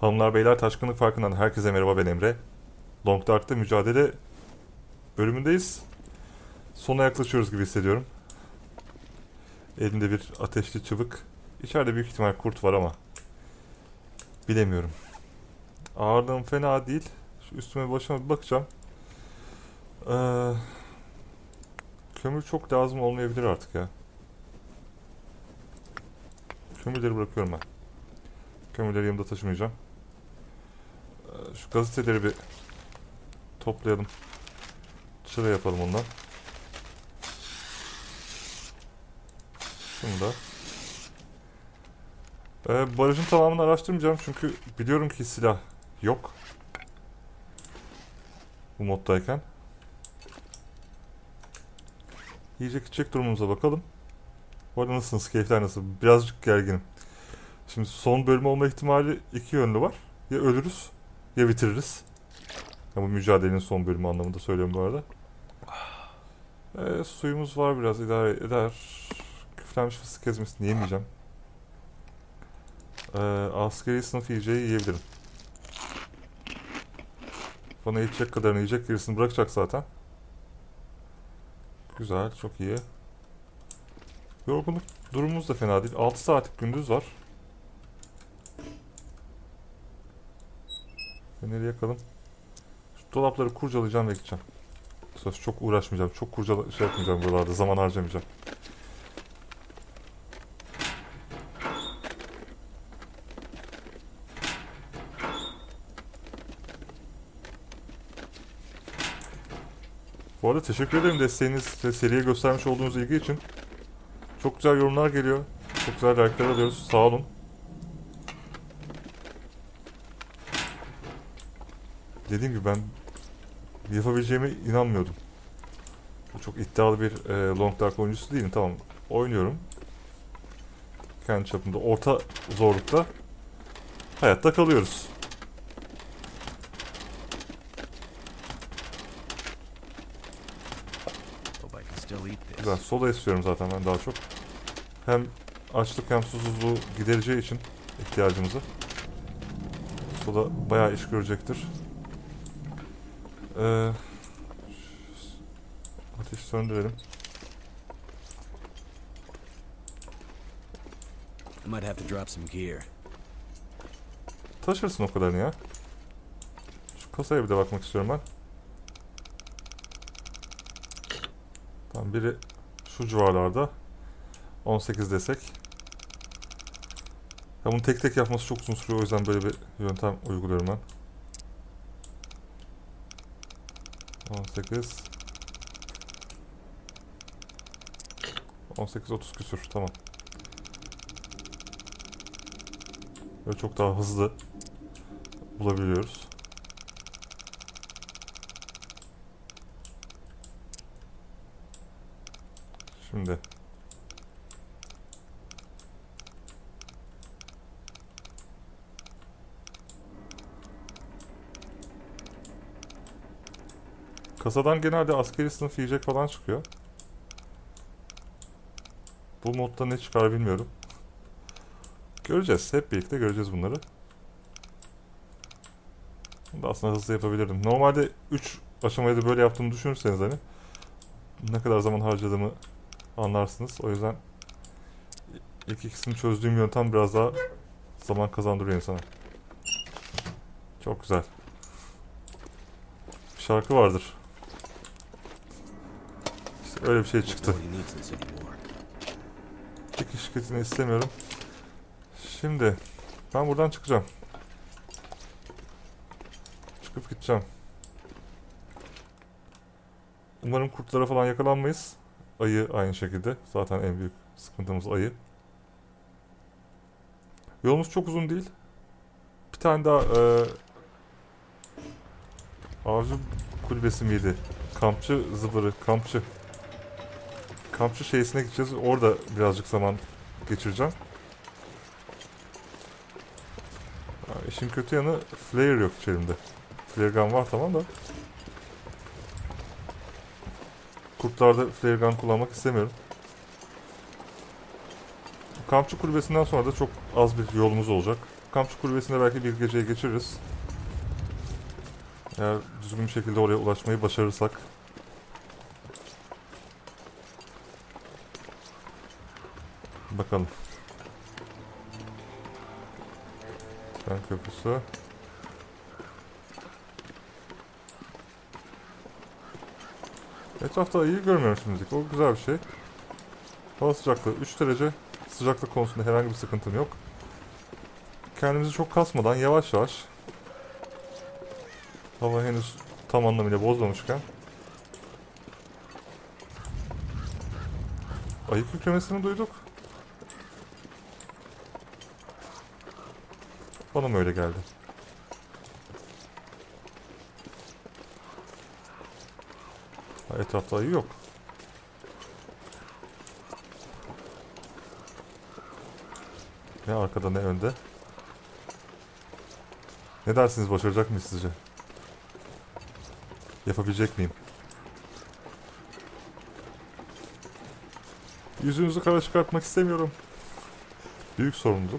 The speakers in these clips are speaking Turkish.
Hanımlar beyler, Taşkınlık Farkı'ndan herkese merhaba, ben Emre. Long Dark'ta mücadele bölümündeyiz. Sona yaklaşıyoruz gibi hissediyorum. Elimde bir ateşli çıbık. İçeride büyük ihtimal kurt var ama bilemiyorum. Ağırlığım fena değil. Şu üstüme başıma bir bakacağım. Ee, Kömür çok lazım olmayabilir artık ya. Kömürleri bırakıyorum ben. Kömürleri yanımda taşımayacağım. Şu gazeteleri bir toplayalım. Çıra yapalım ondan. Şunu da. Barajın tamamını araştırmayacağım çünkü biliyorum ki silah yok bu moddayken. Yiyecek içecek durumumuza bakalım. Bu arada nasılsınız? Keyifler nasıl? Birazcık gerginim. Şimdi son bölüm olma ihtimali iki yönlü var. Ya ölürüz ya bitiririz. Ya bu mücadelenin son bölümü anlamında söylüyorum bu arada. Suyumuz var, biraz idare eder. Küflenmiş fıstık ezmesini yemeyeceğim. Askeri sınıf yiyeceği yiyebilirim. Bana yetecek kadarını yiyecek, gerisini bırakacak zaten. Güzel, çok iyi. Yorgunluk durumumuz da fena değil. 6 saatlik gündüz var. Feneri yakalım. Şu dolapları kurcalayacağım ve gideceğim. Söz, çok uğraşmayacağım. Çok şey yapmayacağım buralarda. Zaman harcamayacağım. Bu arada teşekkür ederim desteğiniz ve seriye göstermiş olduğunuz ilgi için. Çok güzel yorumlar geliyor. Çok güzel like'lar alıyoruz. Sağ olun. Dediğim gibi ben yapabileceğime inanmıyordum. Çok iddialı bir Long Dark oyuncusu değilim. Tamam, oynuyorum. Kendi çapımda. Orta zorlukta hayatta kalıyoruz. Güzel. Soda istiyorum zaten ben daha çok. Hem açlık hem susuzluğu gidereceği için ihtiyacımızı. Soda bayağı iş görecektir. Ateşi söndürelim. Taşırsın o kadarını ya. Şu kasaya bir de bakmak istiyorum ben. Tamam, biri şu civarlarda. 18 desek. Ya bunu tek tek yapması çok uzun sürüyor, o yüzden böyle bir yöntem uyguluyorum ben. 18 30 küsür, tamam. Böyle çok daha hızlı bulabiliyoruz. Şimdi kasadan genelde askeri sınıf yiyecek falan çıkıyor. Bu modda ne çıkar bilmiyorum. Göreceğiz. Hep birlikte göreceğiz bunları. Bunu da aslında hızlı yapabilirdim. Normalde 3 aşamayı da böyle yaptığımı düşünürseniz hani ne kadar zaman harcadığımı anlarsınız. O yüzden ilk ikisini çözdüğüm yöntem biraz daha zaman kazandırıyor insana. Çok güzel. Bir şarkı vardır. İşte öyle bir şey çıktı. Çıkış şirketini istemiyorum. Şimdi ben buradan çıkacağım. Çıkıp gideceğim. Umarım kurtlara falan yakalanmayız. Ayı aynı şekilde. Zaten en büyük sıkıntımız ayı. Yolumuz çok uzun değil. Bir tane daha avcı kulübesi miydi? Kampçı zıbırı, kampçı. Kampçı şeysine gideceğiz. Orada birazcık zaman geçireceğim. İşin kötü yanı flare yok içerimde. Flare gun var tamam da. Kurtlarda flare gun kullanmak istemiyorum. Kampçı kulübesinden sonra da çok az bir yolumuz olacak. kampçı kulübesinde belki bir geceyi geçiririz. Eğer düzgün bir şekilde oraya ulaşmayı başarırsak. Bakalım. Tren köprüsü. Etrafta iyi görmüyorum şimdilik. O güzel bir şey. Hava sıcaklığı 3 derece. Sıcaklık konusunda herhangi bir sıkıntım yok. Kendimizi çok kasmadan yavaş yavaş, hava henüz tam anlamıyla bozmamışken, ayı kükremesini duyduk. Bana mı öyle geldi? Etrafta ayı yok. Ne arkada ne önde. Ne dersiniz, başaracak mıyız sizce? Yapabilecek miyim? Yüzünüzü kara çıkartmak istemiyorum. Büyük sorumluluk.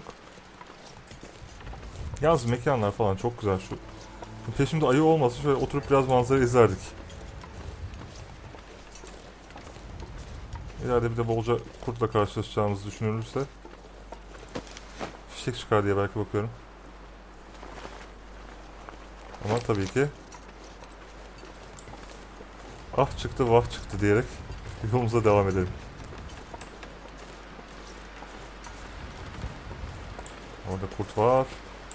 Yalnız mekanlar falan çok güzel şu. Peşimde ayı olmasa şöyle oturup biraz manzara izlerdik. İleride bir de bolca kurtla karşılaşacağımızı düşünülürse. Fişek çıkar diye belki bakıyorum. Ama tabii ki ah çıktı vah çıktı diyerek yolumuza devam edelim. Orada kurt var.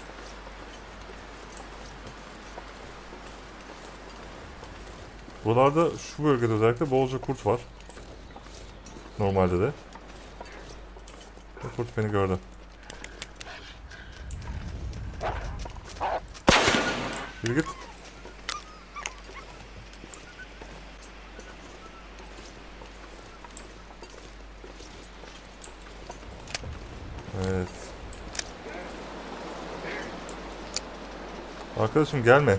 Buralarda şu bölgede özellikle bolca kurt var. Normalde de. Bu kurt beni gördü. Yürü git. Evet. Arkadaşım gelme.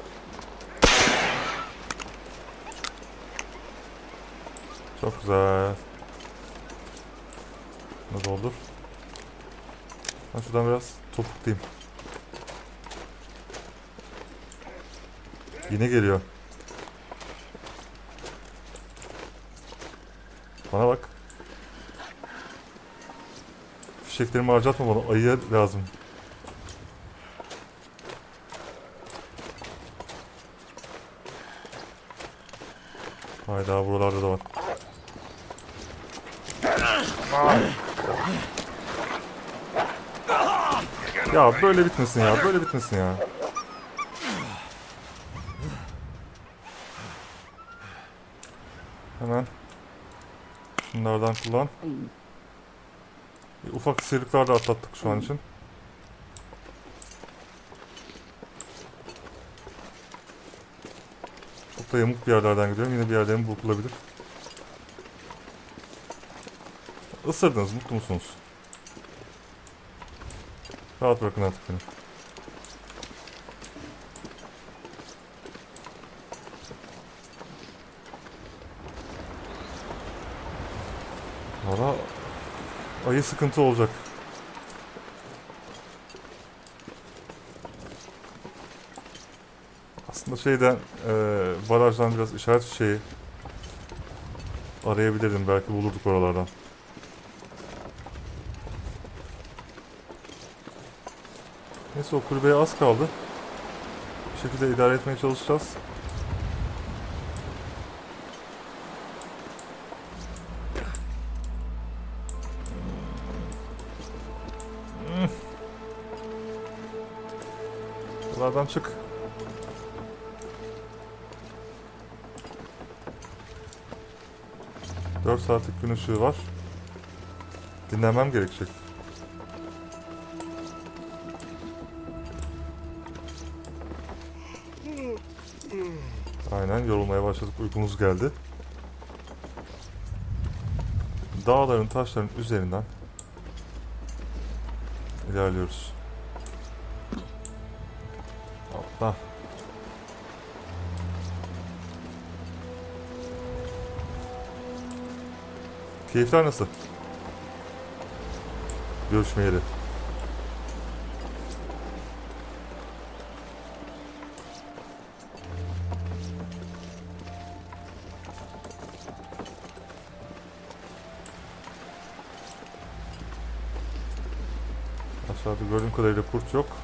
Çok güzel. Ne doldur? Ben şuradan biraz topuklayayım. Yine geliyor. Bana bak. Fişeklerimi harcatma bana. Ayıya lazım. Hayda, buralarda da var. Ya böyle bitmesin ya. Böyle bitmesin ya. Hemen şunlardan kullan. Ufak sıyrıklar da atlattık şu an için. Çok da yamuk bir yerlerden gidiyorum. Yine bir yerlerim burkulabilir. Isırdınız. Mutlu musunuz? Rahat bırakın artık beni. Valla ayı sıkıntı olacak. Aslında şeyden barajdan biraz işaret şeyi arayabilirdim. Belki bulurduk oralardan. Neyse, o kulübeye az kaldı. Bir şekilde idare etmeye çalışacağız. Buralardan çık. Dört saatlik gün ışığı var. Dinlenmem gerekecek. Aynen, yorulmaya başladık. Uykumuz geldi. Dağların, taşların üzerinden ilerliyoruz. Hoppa. Keyifler nasıl? Görüşmeyeli. Aşağıda gördüğüm kadarıyla kurt yok.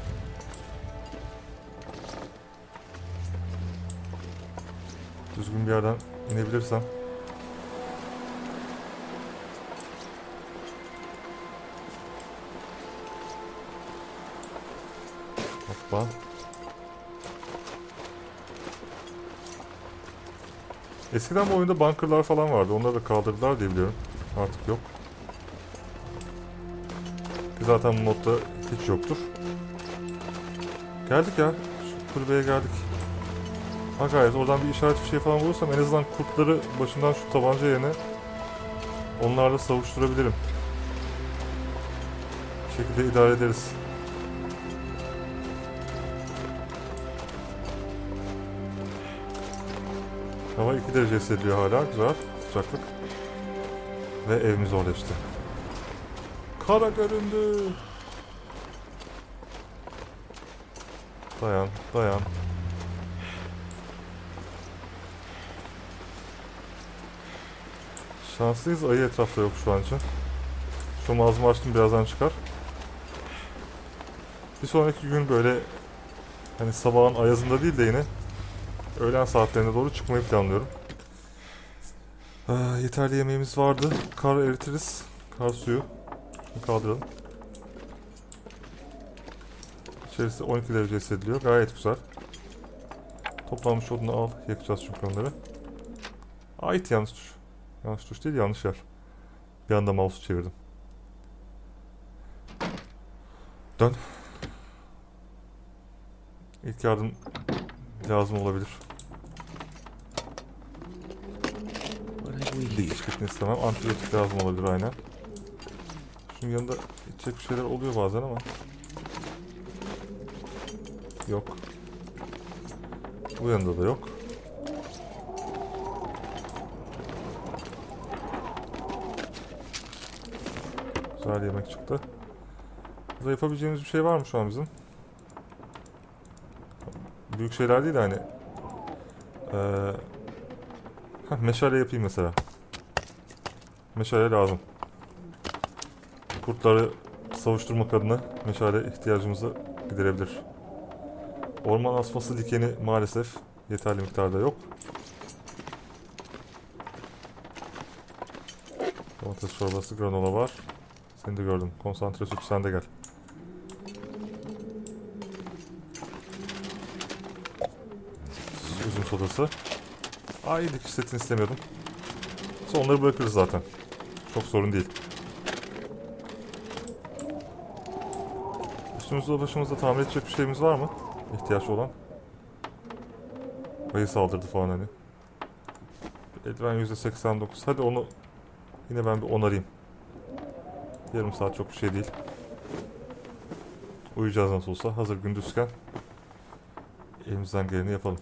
Düzgün bir yerden inebilirsem. Hoppa. Eskiden bu oyunda bunkerlar falan vardı. Onları da kaldırdılar diye biliyorum. Artık yok. Zaten bu modda hiç yoktur. Geldik ya. Şu kulübeye geldik. Ha gayet oradan bir işaret bir şey falan bulursam en azından kurtları başından şu tabanca yerine onlarla savuşturabilirim. Bir şekilde idare ederiz. Hava 2 derece hissediliyor hala. Güzel. Sıcaklık. Ve evimiz orleşti. Kara göründü. Dayan, dayan. Şanslıyız, ayı etrafta yok şu an için. Şu ağzımı açtım, birazdan çıkar. Bir sonraki gün böyle hani sabahın ayazında değil de yine öğlen saatlerine doğru çıkmayı planlıyorum. Yeterli yemeğimiz vardı. Kar eritiriz. Kar suyu. Şunu kaldıralım. İçerisi 12 derece hissediliyor. Gayet güzel. Toplanmış odunu al. Yakacağız çünkü onları. Ait yanlış tuş. Yanlış tuş değil, yanlış yer. Bir anda mouse'u çevirdim. Dön. İlk yardım lazım olabilir. Dikiş gitmek istemem. Antibiyotik lazım olabilir aynen. Şunun yanında içecek bir şeyler oluyor bazen ama. Yok. Bu yanında da yok. Güzel yemek çıktı. Burada yapabileceğimiz bir şey var mı şu an bizim? Büyük şeyler değil de hani. Meşale yapayım mesela. Meşale lazım. Kurtları savuşturmak adına meşale ihtiyacımızı giderebilir. Orman asması dikeni maalesef yeterli miktarda yok. Domates çorbası, granola var. Seni de gördüm. Konsantre süt, sen de gel. Üzüm sodası. Ay, dikiş setini istemiyordum. Onları bırakırız zaten. Çok sorun değil. Üstümüzde başımızda tamir edecek bir şeyimiz var mı? İhtiyaç olan. Ayı saldırdı falan hani. Eldiven %89. Hadi onu yine ben bir onarayım. Yarım saat çok bir şey değil. Uyuyacağız nasıl olsa. Hazır gündüzken elimizden geleni yapalım.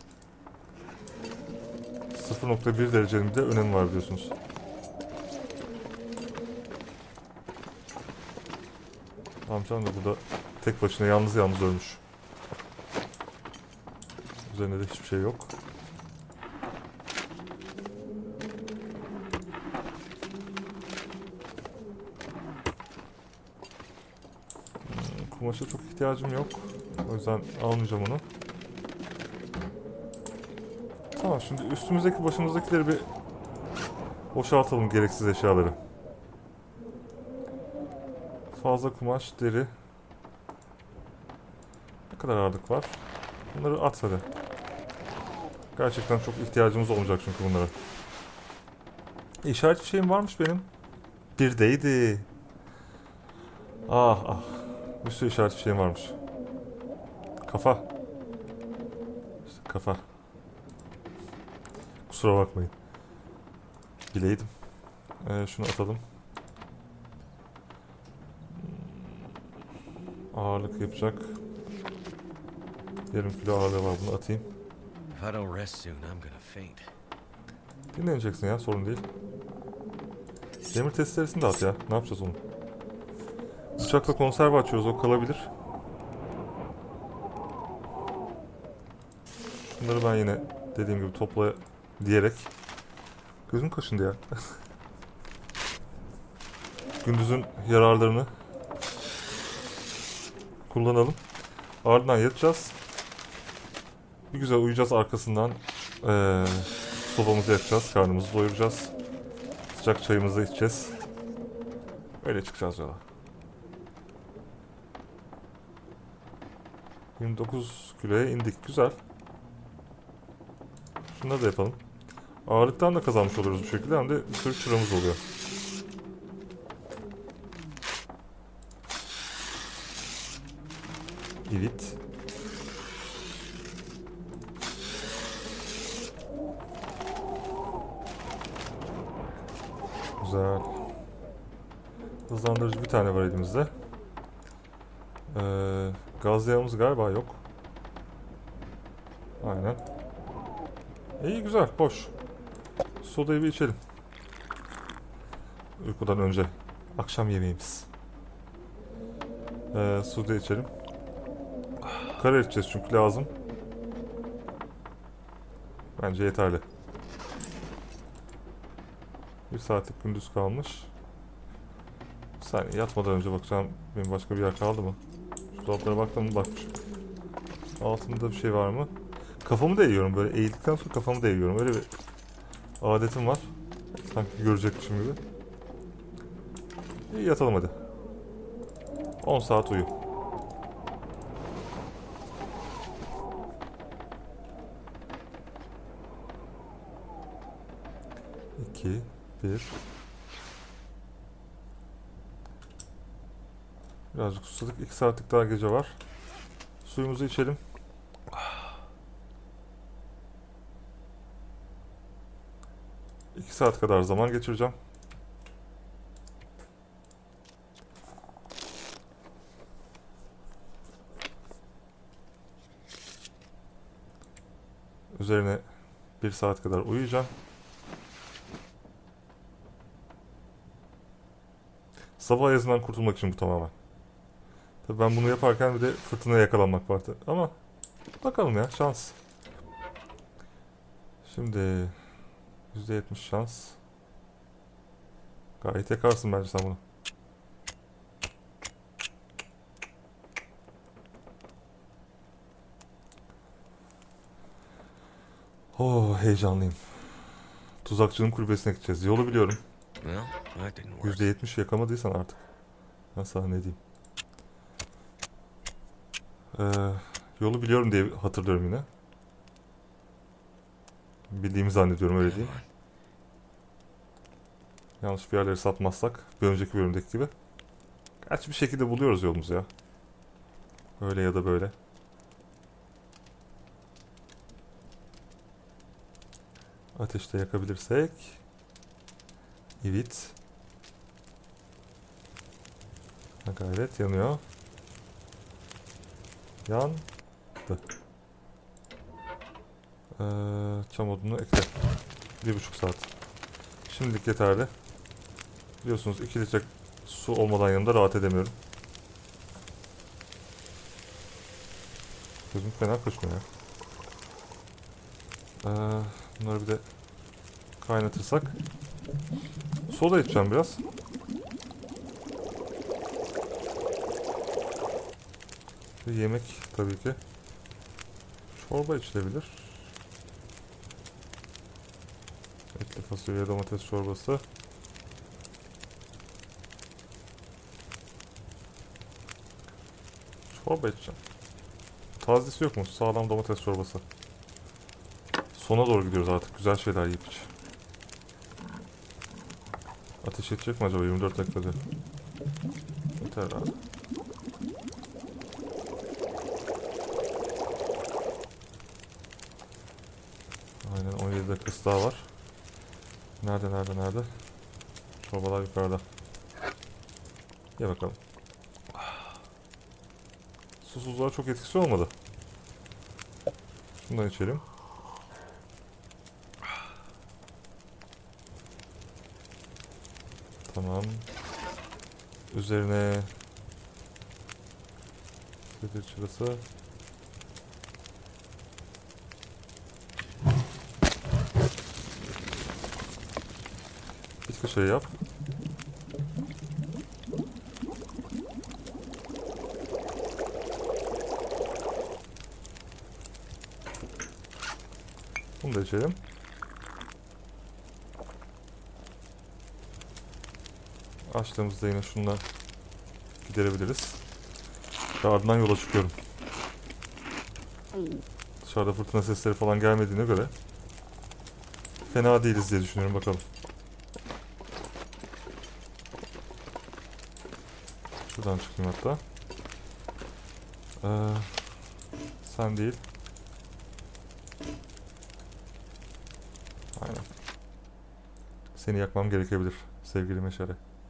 0.1 derecenin bir de önemi var biliyorsunuz. Amcam da burada tek başına yalnız ölmüş. Üzerinde de hiçbir şey yok. Kumaşa çok ihtiyacım yok. O yüzden almayacağım onu. Tamam, şimdi üstümüzdeki başımızdakileri bir boşaltalım, gereksiz eşyaları. Fazla kumaş, deri. Ne kadar ağırlık var? Bunları at hadi. Gerçekten çok ihtiyacımız olmayacak çünkü bunlara. İşaret bir şeyim varmış benim. Birdeydi. Ah ah. Bir sürü işaret bir şeyim varmış. Kafa. İşte kafa. Kusura bakmayın. Bileydim. Şunu atalım. Ağırlık yapacak. Yarım kilo ağırlığı var, bunu atayım. Dinleneceksin ya, sorun değil. Demir testeresini de at ya. Ne yapacağız onu? Bıçakla konserve açıyoruz, o kalabilir. Bunları ben yine dediğim gibi topla diyerek. Gözüm kaşındı ya. Gündüzün yararlarını kullanalım. Ardından yatacağız. Bir güzel uyuyacağız, arkasından sobamızı yakacağız, karnımızı doyuracağız. Sıcak çayımızı içeceğiz. Öyle çıkacağız yola. 29 kiloya indik. Güzel. Şunları da yapalım. Ağırlıktan da kazanmış oluruz bu şekilde. Hem de bir sürü çıramız oluyor. Evet. Güzel. Hızlandırıcı bir tane var elimizde. Gaz yağımız galiba yok. Aynen. İyi, güzel, hoş. Sodayı bir içelim. Uykudan önce. Akşam yemeğimiz. Soda içelim. Kara içeceğiz çünkü lazım. Bence yeterli. Bir saatlik gündüz kalmış. Bir saniye, yatmadan önce bakacağım. Benim başka bir yer kaldı mı? Şu dolaplara baktım mı? Bakmışım. Altında bir şey var mı? Kafamı da eğiyorum böyle. Eğildikten sonra kafamı da eğiyorum. Öyle bir adetim var. Sanki görecekmişim gibi. İyi, yatalım hadi. 10 saat uyu. İki, bir. Birazcık susadık. 2 saatlik daha gece var. Suyumuzu içelim. İki saat kadar zaman geçireceğim. Üzerine 1 saat kadar uyuyacağım. Sabah ayazından kurtulmak için bu tamamen. Tabii ben bunu yaparken bir de fırtınaya yakalanmak vardı. Ama bakalım ya, şans. Şimdi %70 şans. Gayet yakarsın bence sen bunu. Oh, heyecanlıyım. Tuzakçının kulübesine gideceğiz. Yolu biliyorum. %70 yakamadıysan artık. Ben sana ne diyeyim. Yolu biliyorum diye hatırlıyorum yine. Bildiğimi zannediyorum, öyle diyeyim. Yanlış bir yerleri sapmazsak bir önceki bölümdeki gibi. Gerçi bir şekilde buluyoruz yolumuzu ya. Öyle ya da böyle. Ateşte yakabilirsek. Evet. Ha, gayret yanıyor. Yandı. Çam odunu ekle. 1,5 saat. Şimdilik yeterli. Biliyorsunuz 2 litre su olmadan yanında rahat edemiyorum. Gözüm fena kaşınıyor ya. Bunları bir de kaynatırsak. Soda içeceğim biraz. Bir yemek tabii ki. Çorba içilebilir. Etli fasulye domates çorbası. Çorba içeceğim. Tazesi yok mu? Sağlam domates çorbası. Sona doğru gidiyoruz artık. Güzel şeyler yiyip iç. Ateş edecek mi acaba 24 dakikada? Yeter abi. Aynen, 17 dakikası daha var. Nerede? Çorbalar yukarıda. Ye bakalım. Susuzluğa çok etkisi olmadı. Şundan içelim. Tamam. Üzerine sedir çırası. Bitki şey yap. Bunu da içelim. Açtığımızda yine şununla giderebiliriz. Ve ardından yola çıkıyorum. Dışarıda fırtına sesleri falan gelmediğine göre fena değiliz diye düşünüyorum, bakalım. Şuradan çıkayım hatta. Sen değil. Aynen. Seni yakmam gerekebilir sevgili meşale.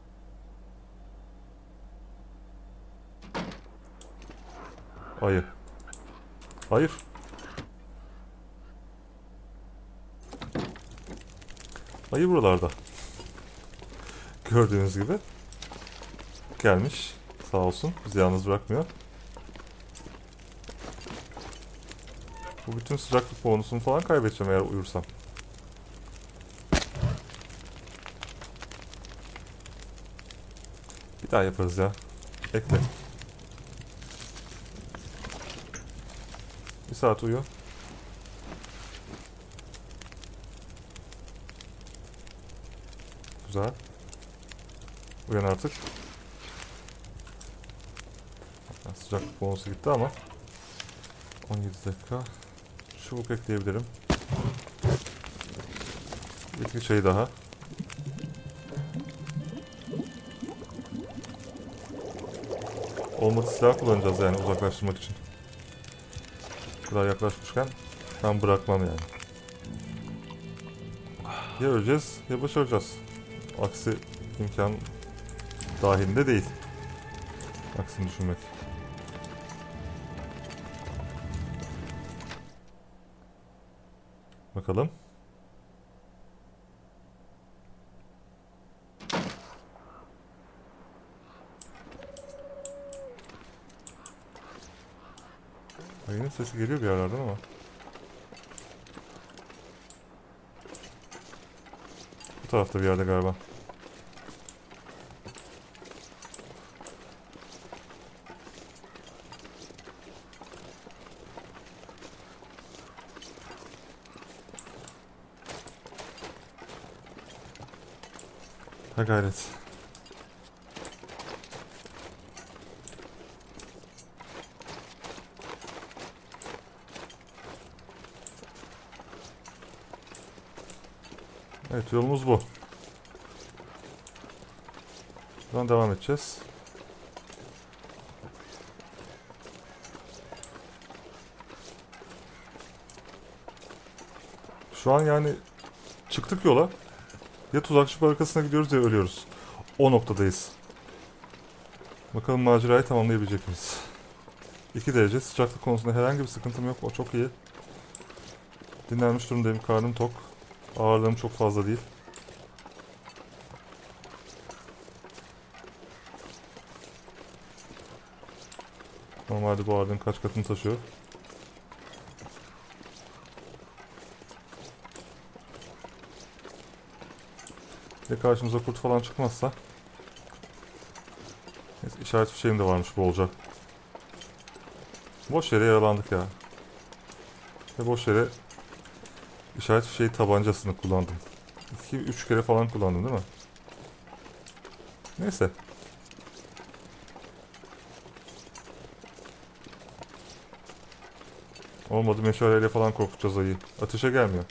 Ayı. Hayır. Ayı buralarda. Gördüğünüz gibi. Gelmiş. Sağ olsun. Bizi yalnız bırakmıyor. Bu bütün sıcaklık bonusunu falan kaybedeceğim eğer uyursam. Bir daha yaparız ya. Ekle. Bir saat uyu. Güzel. Uyan artık. Sıcaklık bonusu gitti ama 17 dakika. Çubuk ekleyebilirim. Bitki çayı daha. Olmadı silah kullanacağız yani uzaklaştırmak için. Bu kadar yaklaşmışken ben bırakmam yani. Ya öleceğiz ya başaracağız. Aksi imkan dahilinde değil. Aksini düşünmek. Bakalım. Ayının sesi geliyor bir yerlerden ama. Bu tarafta bir yerde galiba. Ha gayret. Evet, yolumuz bu. Buradan devam edeceğiz. Şu an yani çıktık yola. Ya tuzakçı barikasına gidiyoruz ya ölüyoruz. O noktadayız. Bakalım macerayı tamamlayabilecek miyiz? 2 derece sıcaklık konusunda herhangi bir sıkıntım yok. O çok iyi. Dinlenmiş durumdayım. Karnım tok. Ağırlığım çok fazla değil. Normalde bu ağırlığın kaç katını taşıyor. Ve karşımıza kurt falan çıkmazsa. Neyse, işaret fişeğim de varmış bolca. Boş yere yaralandık ya. Ve boş yere işaret fişeği tabancasını kullandım. 2-3 kere falan kullandım değil mi? Neyse. Olmadı meşaleyle falan korkutacağız ayıyı. Ateşe gelmiyor.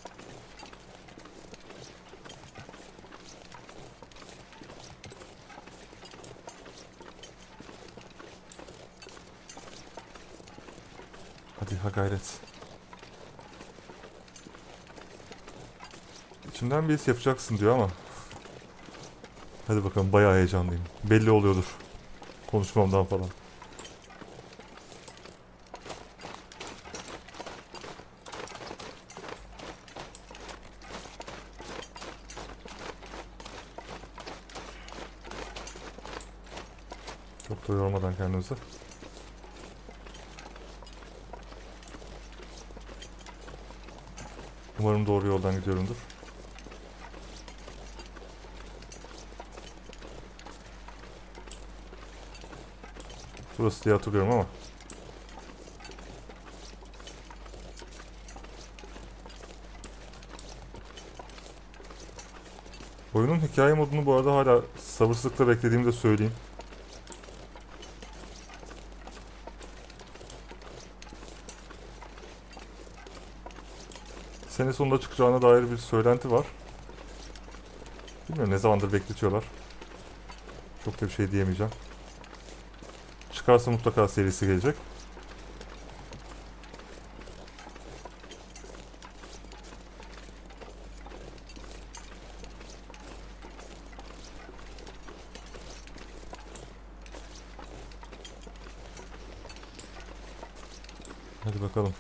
Hadi ha gayret. İçimden bir his yapacaksın diyor ama. Hadi bakalım, bayağı heyecanlıyım. Belli oluyordur. Konuşmamdan falan. Çok da yormadan kendimizi. Umarım doğru yoldan gidiyorumdur. Burası diye hatırlıyorum ama. Oyunun hikaye modunu bu arada hala sabırsızlıkla beklediğimi de söyleyeyim. Sene sonunda çıkacağına dair bir söylenti var. Bilmiyorum ne zamandır bekletiyorlar. Çok da bir şey diyemeyeceğim. Çıkarsa mutlaka serisi gelecek. Hadi bakalım.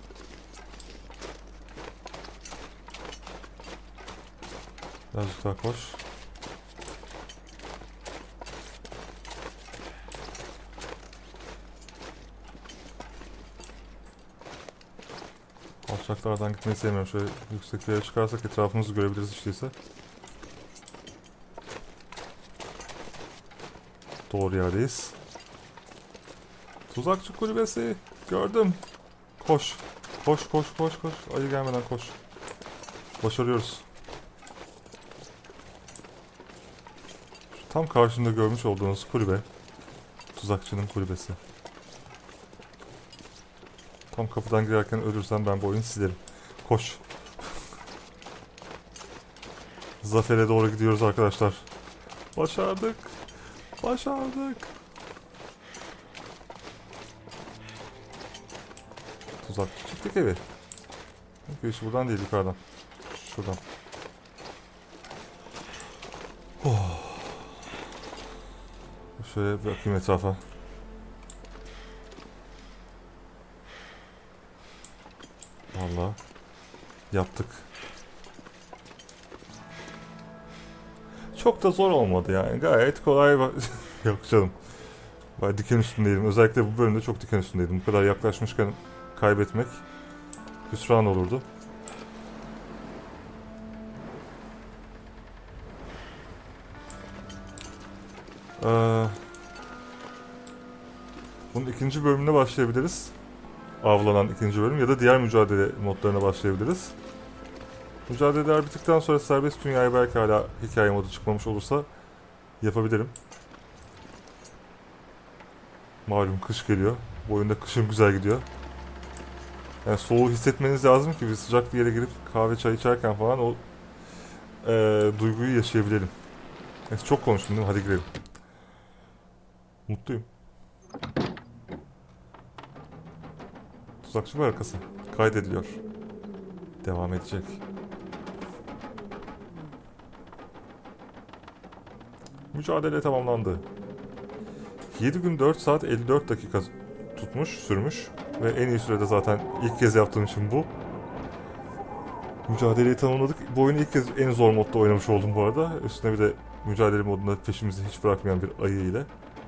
Birazcık daha koş. Alçaklardan gitmeyi sevmiyorum. Şöyle yüksek bir yere çıkarsak etrafımızı görebiliriz işteyse. Doğru yerdeyiz. Tuzakçı kulübesi. Gördüm. Koş. Koş koş koş koş. Ayı gelmeden koş. Başarıyoruz. Şu tam karşında görmüş olduğunuz kulübe. Tuzakçının kulübesi. Tam kapıdan girerken ölürsem ben bu oyunu silerim. Koş. Zafer'e doğru gidiyoruz arkadaşlar. Başardık. Başardık. Tuzakçı çiftlik evi. Girişi buradan değil, yukarıdan. Şuradan. Oh. Şöyle bakayım etrafa. Vallahi yaptık. Çok da zor olmadı yani. Gayet kolay. Yok canım. Ben diken üstündeydim. Özellikle bu bölümde çok diken üstündeydim. Bu kadar yaklaşmışken kaybetmek hüsran olurdu. Bunun ikinci bölümüne başlayabiliriz. Avlanan ikinci bölüm ya da diğer mücadele modlarına başlayabiliriz. Mücadeleler bittikten sonra serbest dünyaya belki hala hikaye modu çıkmamış olursa yapabilirim. Malum kış geliyor. Bu oyunda kışın güzel gidiyor. Yani soğuğu hissetmeniz lazım ki bir sıcak bir yere girip kahve çay içerken falan o duyguyu yaşayabilelim. Neyse çok konuştum değil mi? Hadi girelim. Mutluyum. Tuzakçı barakası. Kaydediliyor. Devam edecek. Mücadele tamamlandı. 7 gün 4 saat 54 dakika sürmüş. Ve en iyi sürede zaten ilk kez yaptığım için bu. Mücadeleyi tamamladık. Bu oyunu ilk kez en zor modda oynamış oldum bu arada. Üstüne bir de mücadele modunda peşimizi hiç bırakmayan bir ayı ile.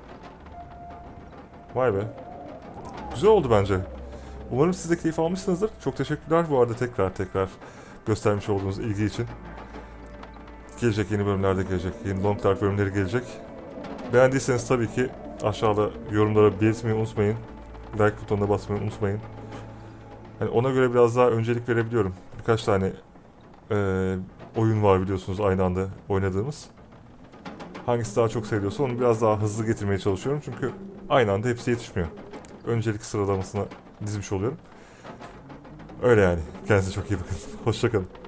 Vay be. Güzel oldu bence. Umarım siz de keyif almışsınızdır. Çok teşekkürler bu arada tekrar göstermiş olduğunuz ilgi için. Gelecek yeni bölümler de gelecek. Yeni Long Dark bölümleri gelecek. Beğendiyseniz tabii ki aşağıda yorumlara belirtmeyi unutmayın. Like butonuna basmayı unutmayın. Yani ona göre biraz daha öncelik verebiliyorum. Birkaç tane oyun var biliyorsunuz aynı anda oynadığımız. Hangisi daha çok seviyorsa onu biraz daha hızlı getirmeye çalışıyorum. Çünkü aynı anda hepsi yetişmiyor. Öncelik sıralamasına dizmiş oluyorum. Öyle yani. Kendinize çok iyi bakın. Hoşça kalın.